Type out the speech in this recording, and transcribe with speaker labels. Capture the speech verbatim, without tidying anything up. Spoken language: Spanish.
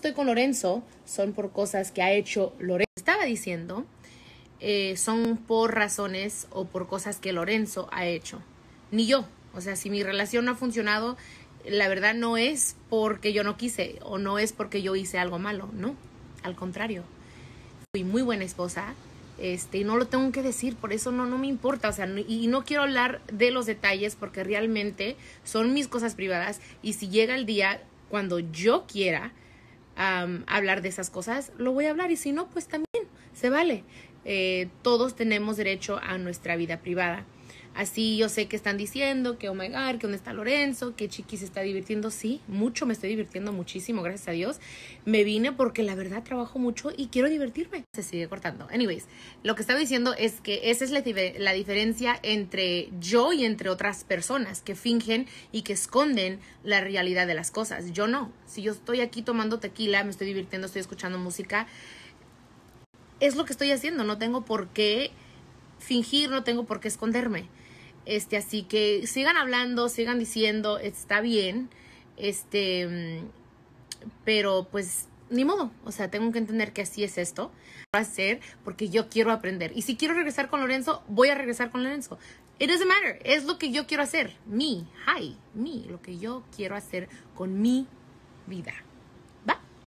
Speaker 1: estoy con Lorenzo son por cosas que ha hecho Lorenzo. Estaba diciendo, eh, son por razones o por cosas que Lorenzo ha hecho. Ni yo. O sea, si mi relación no ha funcionado, la verdad no es porque yo no quise o no es porque yo hice algo malo, no. Al contrario. Fui muy buena esposa. Este, y no lo tengo que decir, por eso no, no me importa, o sea, no, y no quiero hablar de los detalles porque realmente son mis cosas privadas y si llega el día cuando yo quiera um, hablar de esas cosas, lo voy a hablar y si no, pues también se vale. Eh, todos tenemos derecho a nuestra vida privada. Así yo sé que están diciendo que, oh my God, que dónde está Lorenzo, que Chiqui se está divirtiendo. Sí, mucho, me estoy divirtiendo muchísimo, gracias a Dios. Me vine porque la verdad trabajo mucho y quiero divertirme. Se sigue cortando. Anyways, lo que estaba diciendo es que esa es la, la diferencia entre yo y entre otras personas que fingen y que esconden la realidad de las cosas. Yo no. Si yo estoy aquí tomando tequila, me estoy divirtiendo, estoy escuchando música, es lo que estoy haciendo. No tengo por qué fingir, no tengo por qué esconderme. Este, así que sigan hablando, sigan diciendo, está bien, este, pero pues ni modo, o sea, tengo que entender que así es esto, va a ser porque yo quiero aprender. Y si quiero regresar con Lorenzo, voy a regresar con Lorenzo. It doesn't matter, es lo que yo quiero hacer, me, hi, me, lo que yo quiero hacer con mi vida.